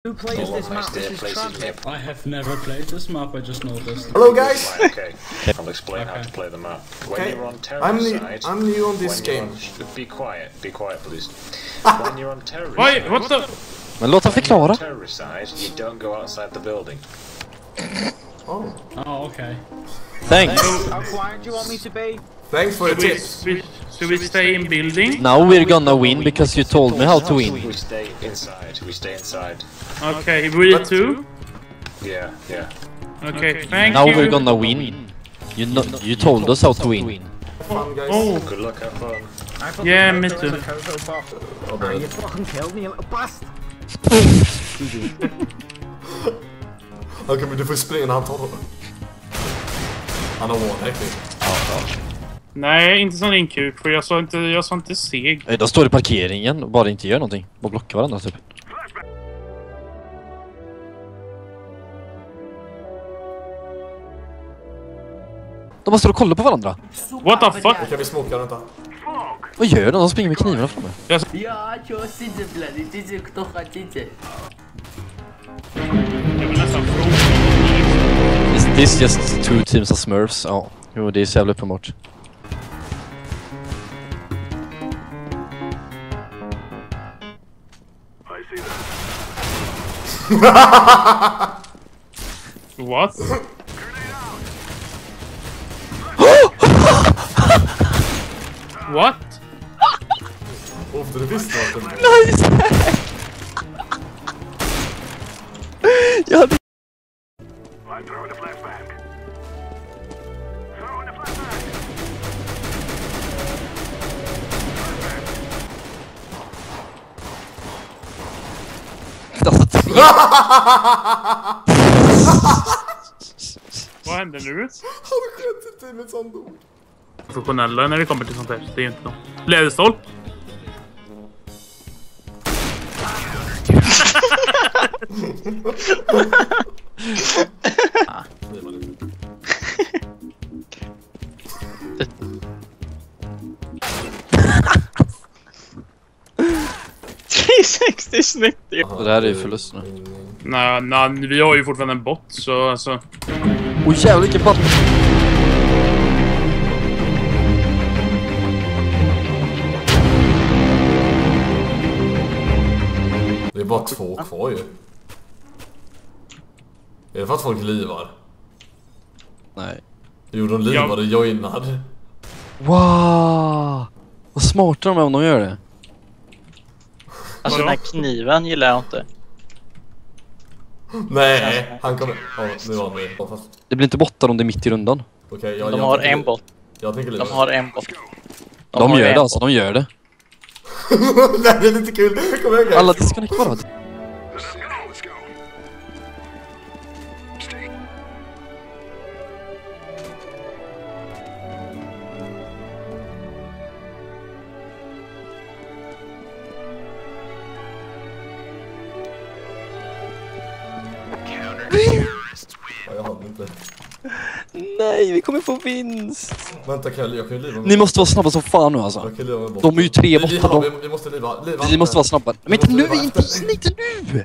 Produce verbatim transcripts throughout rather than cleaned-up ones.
Who plays this map? This is Travis. I have never played this map, I just noticed. Hello guys! Okay, I'll explain Okay. how to play the map. When Okay, you're on terror I'm new, side, I'm new on this when game. you're on, be quiet, be quiet please. When you're on terror Why? side, What the? Men låt han förklara. terror side, you don't go outside the building. Oh, Oh, okay. Thanks. How quiet do you want me to be? thanks for the Should we, tips. we, should we stay in building? Now we're gonna win because you told me how to win. We stay inside, we stay inside. Okay, we too. Yeah, yeah. Okay, thank Now you. we're gonna win. You know, you told us how to win. Fun guys. Oh, Good luck, have fun. I fucking Yeah, killed me her too. in the Coco Pop. Oh, Ah, you bad. fucking killed me, you little bastard. Okej, men du får springa när han tar honom. Han har one-hacking. nej, inte sån inkuk, för jag sa inte, jag sa inte seg. Eh, De står i parkeringen och bara inte gör någonting. Bara blockar varandra typ. De bara står och kollar på varandra. What the fuck? Okej, vi smokar, vänta. Vad gör de? De springer med knivarna framme. Я чё сидя, блядь, идите кто хотите. Jag vill nästan fråga. Is this just two teams of smurfs? Ja, jo det är så jävla uppenbart. What? What? Oh, du visste att det Nice! Jag hade... Alltså, tre. Vad hände nu? har skett i teamet som dog. Professionella när det kommer till sånt här, det är inte de. Läderstolp? tre sextio snyggt ju. Det här är ju förlust nu. Nej, nej, vi har ju fortfarande en bot, så alltså... Oj jävlar vilken bot! Det är bara två kvar ju. Är det för att folk livar? Nej. Jo, de livade joinad. Wow! Vad smarta de är om de gör det. Alltså den här kniven gillar jag inte. Nej, han kommer... Ja, nu var han med. Ja, fast... Det blir inte bottar om det är mitt i rundan. Okej, jag, De jag har tänker- en bot. Jag tänker lite. De har en bot. De, har gör en det alltså, bot. de gör det. Det här är lite kul. Kom igen, guys. Alla disconnect bara. Ja, jag hade inte. Nej, vi kommer få vinst. Vänta, kan jag, jag kan ju liva med... Ni måste vara snabba som fan nu alltså. Jag kan liva med bort. De är ju tre Vi- vi- bottar, vi, de- vi måste liva. liva Vi måste vara snabba. Men inte nu, måste liva inte, efter. inte nu!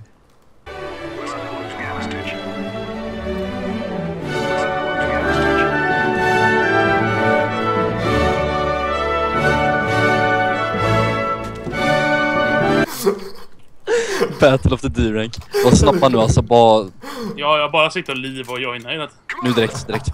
Battle of the D-rank. Var snabba nu alltså, bara... Ja, jag bara sitter och liv och joinar hela tiden. Nu direkt, direkt.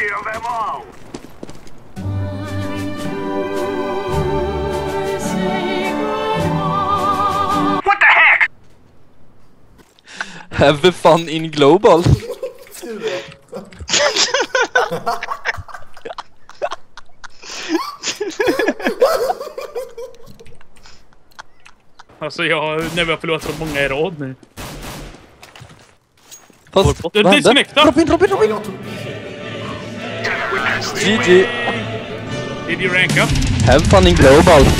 Have fun in global. Alltså jag, när vi har förlorat så många i rad nu. Fast, Du vad hände? disconnecta! Robin, Robin, Robin! G G. Did you rank up? Have fun in global.